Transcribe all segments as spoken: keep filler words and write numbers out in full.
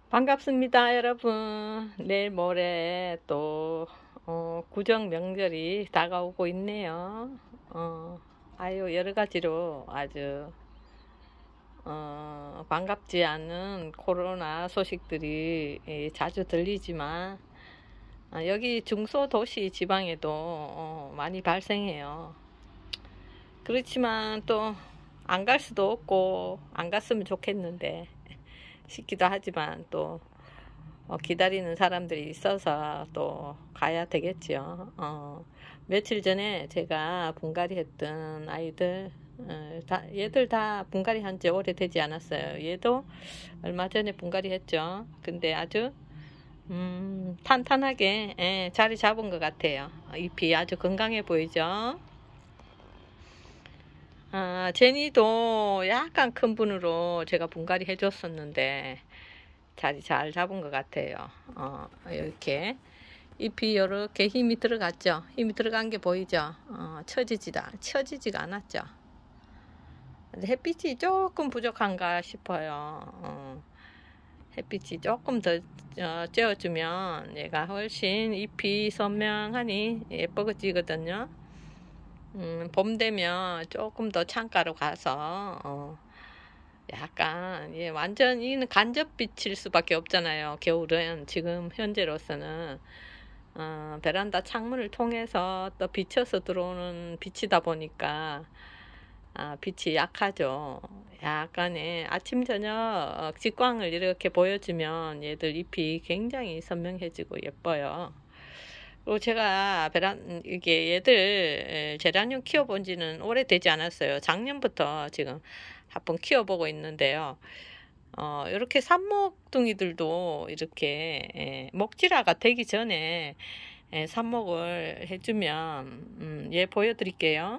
반갑습니다, 여러분. 내일 모레 또 어, 구정 명절이 다가오고 있네요. 어, 아유, 여러 가지로 아주 어, 반갑지 않은 코로나 소식들이 예, 자주 들리지만 아, 여기 중소도시 지방에도 어, 많이 발생해요. 그렇지만 또 안 갈 수도 없고 안 갔으면 좋겠는데 싶기도 하지만 또 어, 기다리는 사람들이 있어서 또 가야 되겠죠. 어, 며칠 전에 제가 분갈이 했던 아이들, 어, 다, 얘들 다 분갈이 한 지 오래되지 않았어요. 얘도 얼마 전에 분갈이 했죠. 근데 아주, 음, 탄탄하게, 예, 자리 잡은 것 같아요. 잎이 아주 건강해 보이죠. 아, 제니도 약간 큰 분으로 제가 분갈이 해줬었는데, 자리 잘 잡은 것 같아요. 어, 이렇게 잎이 이렇게 힘이 들어갔죠. 힘이 들어간 게 보이죠. 어, 처지지다 처지지가 않았죠. 햇빛이 조금 부족한가 싶어요. 어, 햇빛이 조금 더 어, 쬐어주면 얘가 훨씬 잎이 선명하니 예뻐지거든요. 음, 봄 되면 조금 더 창가로 가서 어, 약간 예, 완전 이는 간접빛일 수밖에 없잖아요. 겨울은 지금 현재로서는 어, 베란다 창문을 통해서 또 비쳐서 들어오는 빛이다 보니까 아, 빛이 약하죠. 약간의 아침 저녁 직광을 이렇게 보여주면 얘들 잎이 굉장히 선명해지고 예뻐요. 그리고 제가 베란 이게 얘들 제라늄 키워본 지는 오래되지 않았어요. 작년부터 지금 한번 키워보고 있는데요. 어, 이렇게 삽목둥이들도 이렇게 예, 목질화가 되기 전에 예, 삽목을 해주면 음, 얘 보여드릴게요.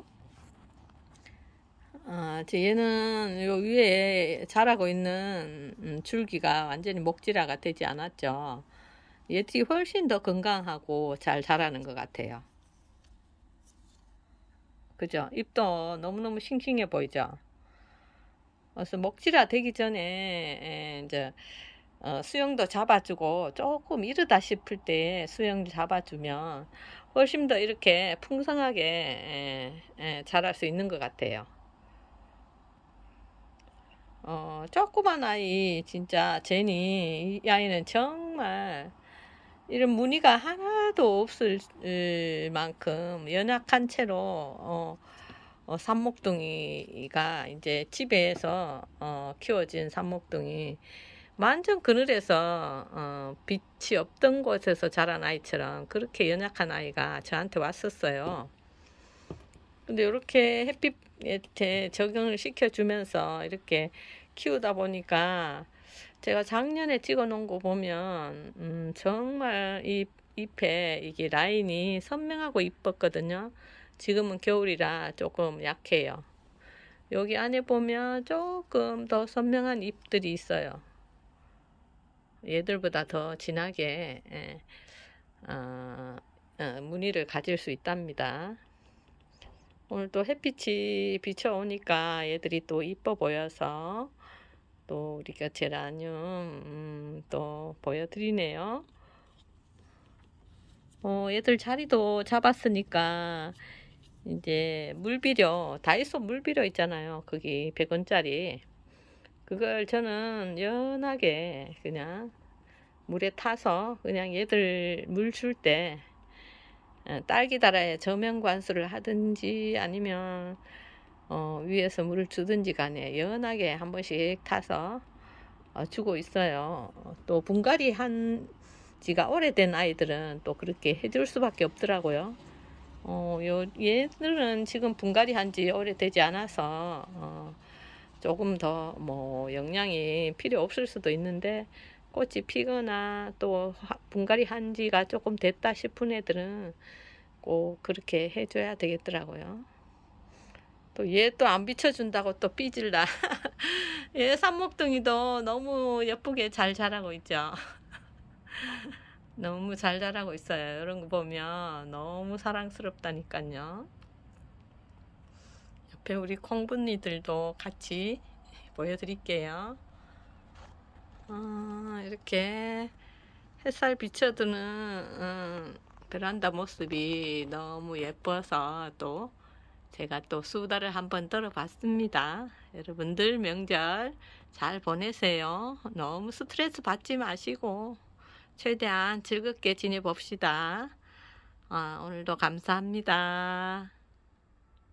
어, 얘는 요 위에 자라고 있는 음, 줄기가 완전히 목질화가 되지 않았죠. 얘들이 훨씬 더 건강하고 잘 자라는 것 같아요. 그죠? 잎도 너무너무 싱싱해 보이죠? 그래서 먹지라 되기 전에 이제 어, 수영도 잡아주고 조금 이르다 싶을 때 수영 잡아주면 훨씬 더 이렇게 풍성하게 에, 에, 자랄 수 있는 것 같아요. 어, 조그만 아이 진짜 제니 이 아이는 정말 이런 무늬가 하나도 없을 만큼 연약한 채로 어, 어, 삽목둥이가 이제 집에서 어, 키워진 삽목둥이 완전 그늘에서 어, 빛이 없던 곳에서 자란 아이처럼 그렇게 연약한 아이가 저한테 왔었어요. 근데 이렇게 햇빛에 적응을 시켜주면서 이렇게 키우다 보니까 제가 작년에 찍어 놓은 거 보면 음, 정말 이 잎에 이게 라인이 선명하고 이뻤거든요. 지금은 겨울이라 조금 약해요. 여기 안에 보면 조금 더 선명한 잎들이 있어요. 얘들보다 더 진하게 예, 어, 어, 무늬를 가질 수 있답니다. 오늘 또 햇빛이 비춰오니까 얘들이 또 이뻐 보여서 또 우리가 제라늄 음, 또 보여드리네요. 어, 얘들 자리도 잡았으니까 이제 물비료, 다이소 물비료 있잖아요. 거기 백 원짜리. 그걸 저는 연하게 그냥 물에 타서 그냥 얘들 물 줄 때 딸기 달아에 저면 관수를 하든지 아니면 어, 위에서 물을 주든지 간에 연하게 한 번씩 타서 어, 주고 있어요. 또 분갈이 한 지가 오래된 아이들은 또 그렇게 해줄 수밖에 없더라고요. 어, 요, 얘들은 지금 분갈이 한 지 오래되지 않아서 어, 조금 더 뭐 영양이 필요 없을 수도 있는데 꽃이 피거나 또 분갈이 한 지가 조금 됐다 싶은 애들은 꼭 그렇게 해줘야 되겠더라고요. 또 얘 또 안 비춰준다고 또 삐질라. 얘 삽목둥이도 너무 예쁘게 잘 자라고 있죠. 너무 잘 자라고 있어요. 이런 거 보면 너무 사랑스럽다니까요. 옆에 우리 콩분이들도 같이 보여드릴게요. 아, 이렇게 이렇게 햇살 비춰드는 음, 베란다 모습이 너무 예뻐서 또 제가 또 수다를 한번 떨어봤습니다. 여러분들 명절 잘 보내세요. 너무 스트레스 받지 마시고 최대한 즐겁게 지내봅시다. 아, 오늘도 감사합니다.